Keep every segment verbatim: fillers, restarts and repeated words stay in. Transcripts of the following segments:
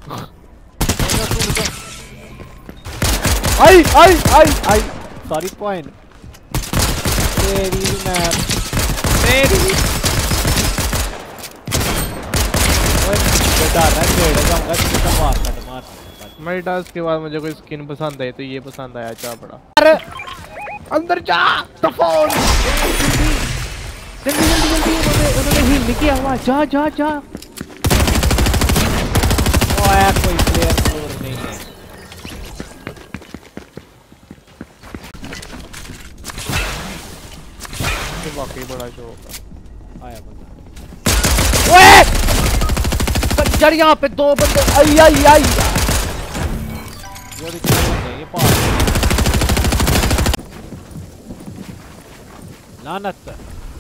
आई आई आई आई sorry point तेरी मैं तेरी बेटा रन ले जाऊंगा तो मार काट मार मेरी टास्क के बाद मुझे कोई स्किन पसंद आई तो ये पसंद आया चा बड़ा। अरे अंदर जा तो फोन जल्दी जल्दी जल्दी उन्होंने उन्होंने हील नहीं किया हुआ जा जा जा। ओए कोई प्लेयर फ्लोर नहीं है। तो वाकई बड़ा शौक है आया बंदा। ओए सज्जर यहाँ पे दो बंदे आई आई आई ये ये पास लानत।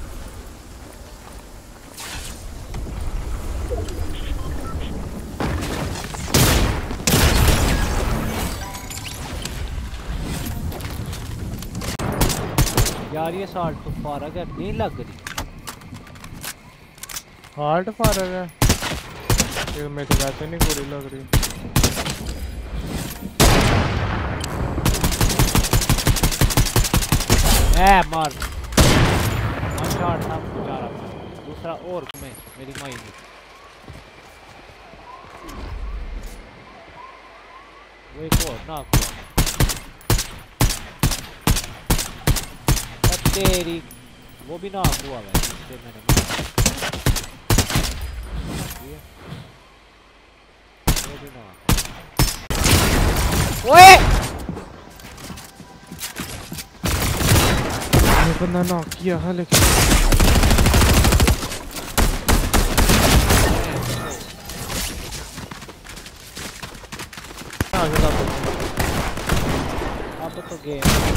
यार ये साल्ट तो फारग है नहीं लग रही। हार्ट फारग है ये मेरे को वैसे नहीं गोली लग रही। ए मार शॉट था बेचारा दूसरा और में मेरी माई में वो एक और ना तेरी वो भी ना हुआ है जिससे मैंने वो भी ना ओए ये बंदा नॉक किया है लेकिन अब तो गेम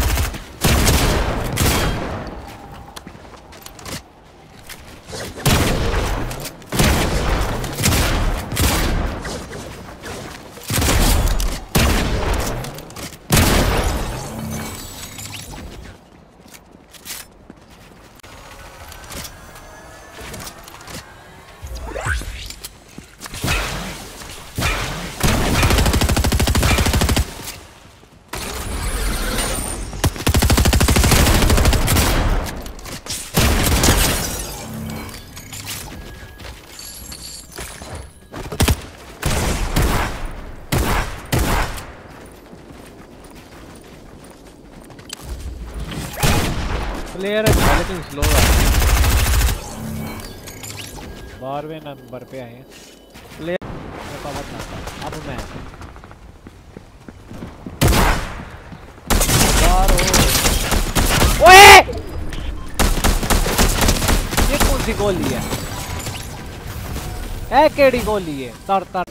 प्लेयर है लेकिन स्लो है। बारहवें नंबर पे आए हैं प्लेयर अब मैं ओए ये कौन सी गोली है ए केड़ी गोली है तर तर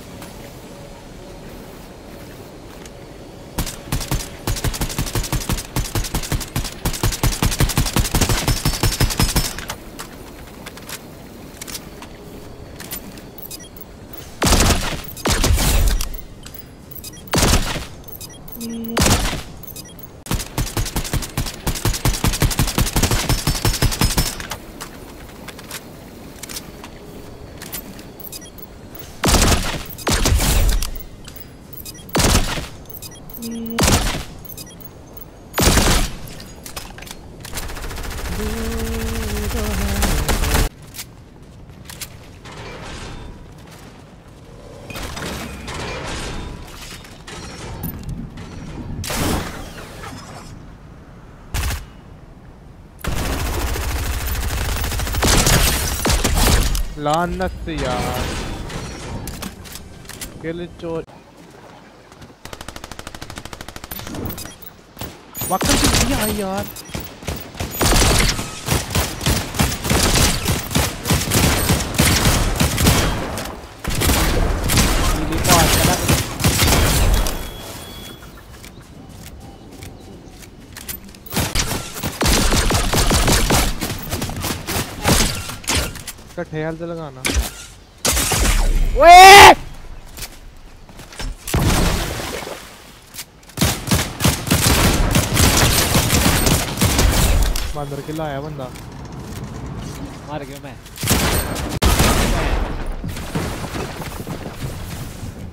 लानत यार किल चोर वाकई किया है यार। कट्ठे हेल्थ लगाना ओए बंदर के लाया बंदा मार गया मैं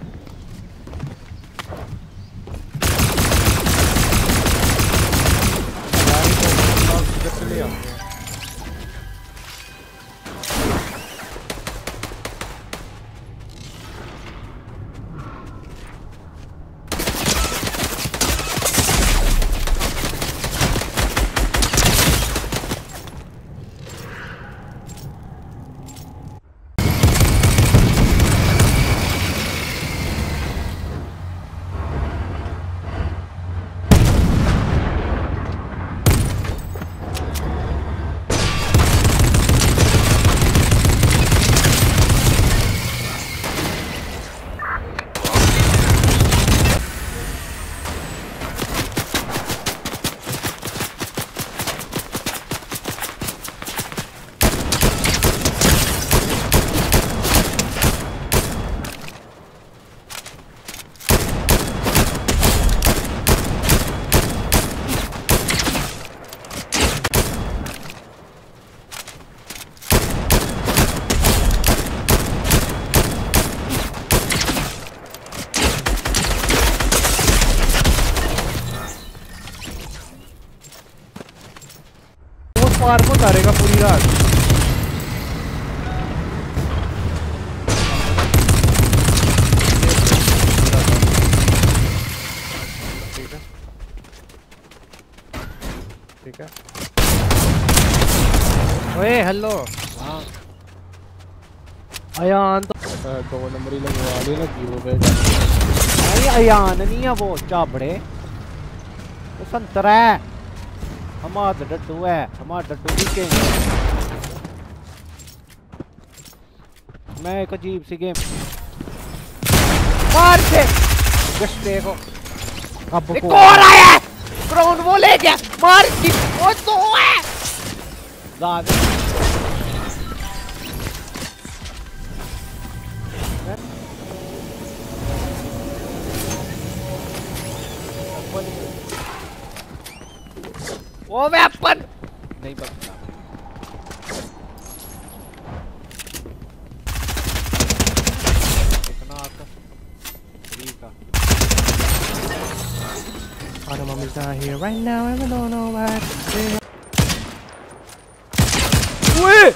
कार को उतारेगा पूरी रात। ठीक है ठीक है। ओए हेलो। हाँ अयान तो दो नंबर ही लगवा ली ना जीरो पे। नहीं अयान नहीं है वो, चाबड़े वो संतरा है। हमारा डड्डू है, हमारा डड्डू भी के। मैं एक अजीब सी गेम मार से जस्ट देखो। अब एक और आया है, क्राउन वो ले गया मार की। वो तो है ज़्यादा वो वेपन नहीं बचता। कितना आता का Our mommy's not here right now and we don't know what to say. ओए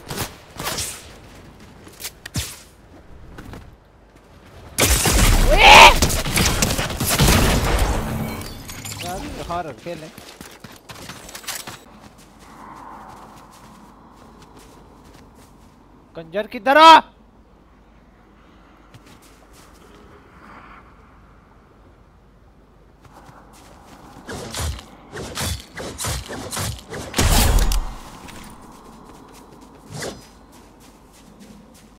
हॉरर खेल है। कंजर किधर आ?